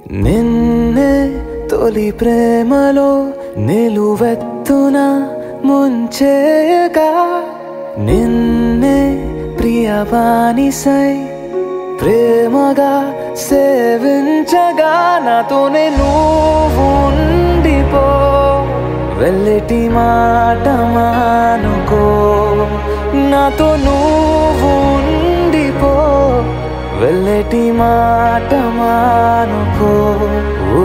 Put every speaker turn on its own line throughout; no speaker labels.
నిన్నే తొలి ప్రేమలో నిలువెత్తున ముంచేయగా నిన్నే ప్రియవానిసై ప్రేమగా సేవించగా నాతోనే నువ్వు ఉండిపో వెళ్ళటి మాట మానుకో నాతో నువ్వు ఉండిపో వెళ్ళటి మాట మానుకో ఓ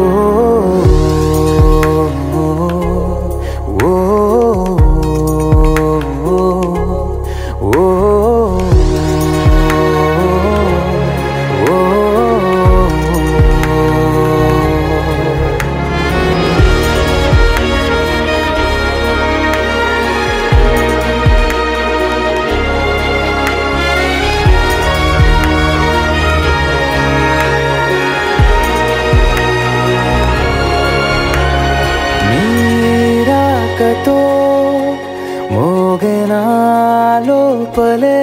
తో మోగెనా లోపలే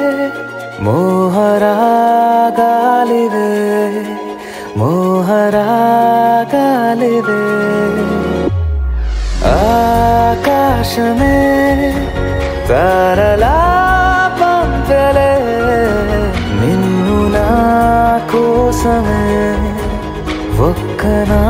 మోహరాగాలివే మోహరాగాలివే ఆకాశమే తారలా పంపలే నిన్ను నా కోసమే ఒక్క నా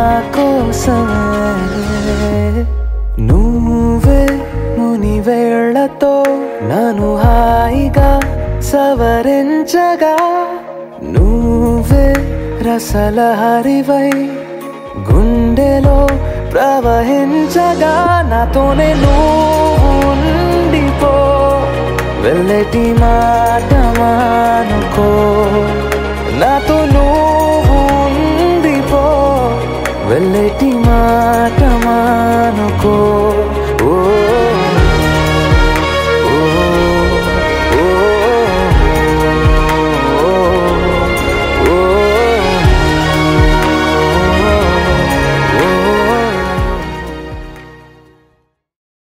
కోసమే నువ్వే మునివేళ్లతో నన్ను హాయిగా సవరించగా నువ్వే రసలహరివై గుండెలో ప్రవహించగా నాతోనే నువ్వు ఉండిపో వెళ్ళటి మాట మానుకో నాతో నువ్వు ఉండిపో వెళ్ళటి మాట మానుకో